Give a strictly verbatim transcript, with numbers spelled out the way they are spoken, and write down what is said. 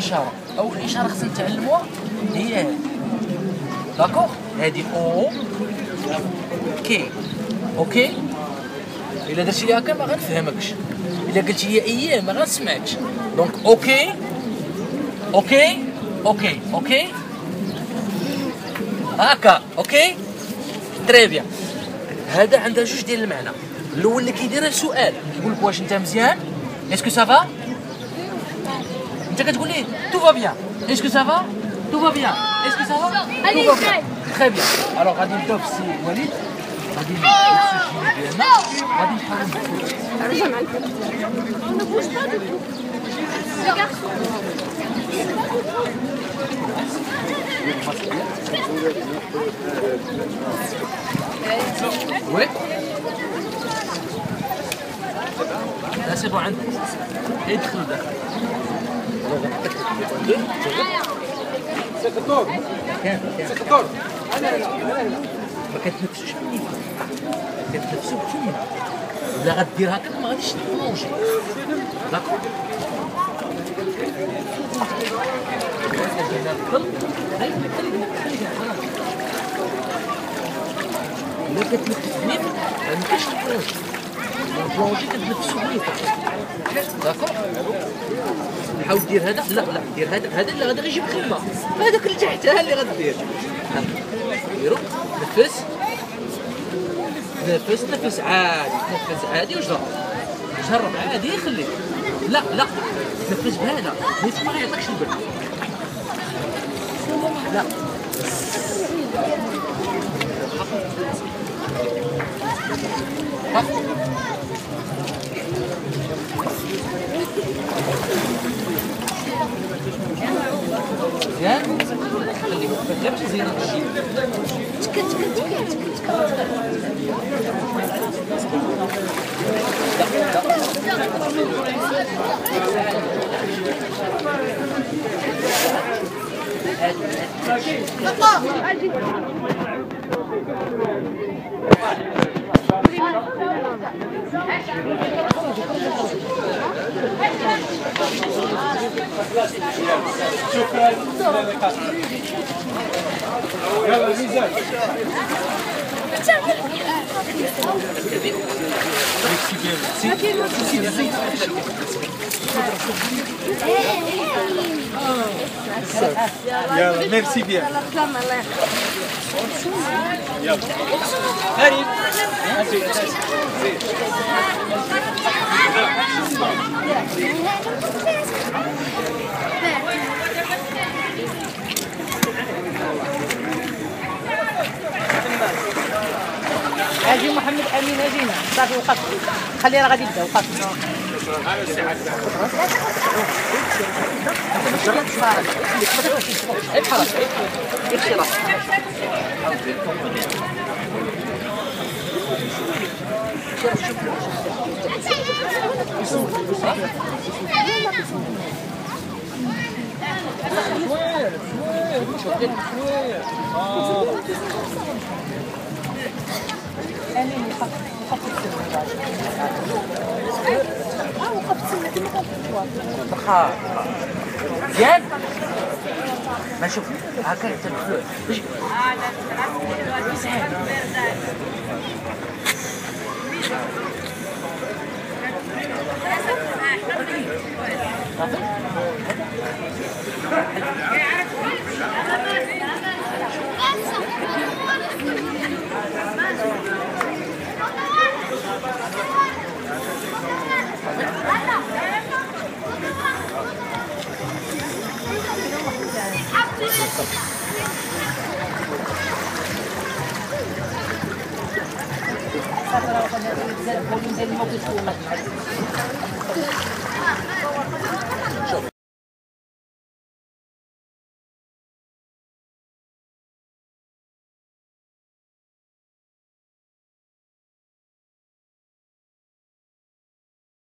اشاره. اول اشاره خصنا نتعلموها هي هذه، داكوغ؟ هذه او كي، اوكي؟ الا درتي لي هكا ما غنفهمكش، الا قلتي لي اييه ما غنسمعكش. دونك اوكي اوكي اوكي اوكي هكا، اوكي تري بيان. هذا عندها جوج ديال المعنى. الاول اللي كيدير سؤال كيقول لك واش انت مزيان، اسكو سافا، انت كتقول ليه تو فا بيان، اسكو سافا، تو فا بيان، اسكو سافا، تو فا بيان، تري بيان. الوغ غادي نبداو بالسي وليد، غادي نبداو بالسوجي ديالنا، غادي نحاول وي لا سي بون عندك ادخل داخل. سكتور سكتور ما كتنفسوش مني، كتنفسو بفمك. ولا غدير هكا ما غاديش تبلونجي، داكور؟ إلا كتنفس بنيت مكاينش تبلونجي، البلونجي كتنفسو بنيت، داكور؟ حاول دير هذا، لا لا دير هذا، هذا لا غادي يجيب خدمة، هذاك اللي تحتها اللي غدير. ديرو نفس نفس نفس عادي، نفس عادي وجرب، جرب عادي خليك، لا لا تنفس بهذا نيت ما غيعطيكش البرد، لا مزيان خليك لا باش تزيد الشيء تكت تكت تكت شكرا. يلا الميزان. يلا ميرسي بيان. يلا غريب. اجي محمد امين اجينا صافي وقف، خليه راه غادي يبدا وقف. واخا مزيان ما شوف هكا تدخلوا باش صافي راه وصلنا للموقف.